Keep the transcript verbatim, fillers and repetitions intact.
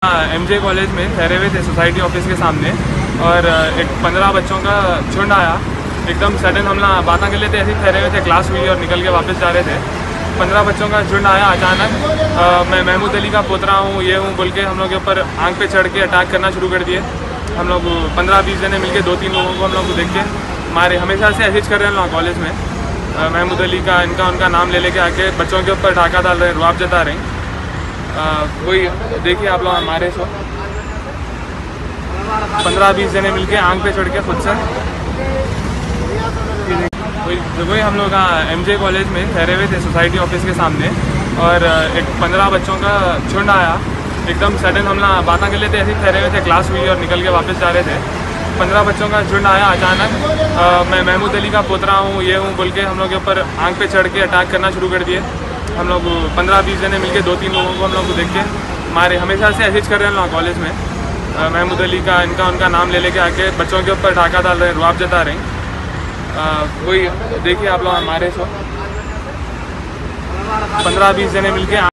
MJ college में ठहरे हुए थे सोसाइटी ऑफिस के सामने और एक पंद्रह बच्चों का झुंड आया। एकदम सडन हम लोग बातें कर लेते ऐसे ही ठहरे हुए थे, क्लास हुई और निकल के वापस जा रहे थे। पंद्रह बच्चों का झुंड आया अचानक। आ, मैं महमूद अली का पोतरा हूँ, ये हूँ बोल के हम लोग के ऊपर आंख पे चढ़ के अटैक करना शुरू कर दिए। हम लोग पंद्रह बीस जने मिलके दो तीन लोगों को हम लोग को देख के मारे। हमेशा से ऐसे कर रहे हैं लोग कॉलेज में। महमूद अली का इनका उनका नाम ले लेके आके बच्चों के ऊपर ढाका डाल रहे हैं, रुआब जता रहे हैं। कोई देखिए आप लोग हमारे सो पंद्रह बीस जने मिलके आंख पे चढ़ के खुद से वही वही हम लोग एमजे कॉलेज में ठहरे हुए थे सोसाइटी ऑफिस के सामने और एक पंद्रह बच्चों का झुंड आया। एकदम सडन हम लोग बातें कर लेते ऐसे ही ठहरे हुए थे, क्लास हुई और निकल के वापस जा रहे थे। पंद्रह बच्चों का झुंड आया अचानक। आ, मैं महमूद अली का पोतरा हूँ, ये हूँ बोल के हम लोग के ऊपर आंख पे चढ़ के अटैक करना शुरू कर दिए। हम लोग पंद्रह बीस जने मिलके दो तीन लोगों को हम लोग को देख के मारे। हमेशा से ऐसे कर रहे हैं लोग कॉलेज में। महमूद अली का इनका उनका नाम ले लेके आके बच्चों के ऊपर ढाका डाल रहे हैं, रुआब जता रहे हैं। वही देखिए आप लोग हमारे सो पंद्रह बीस जने मिलके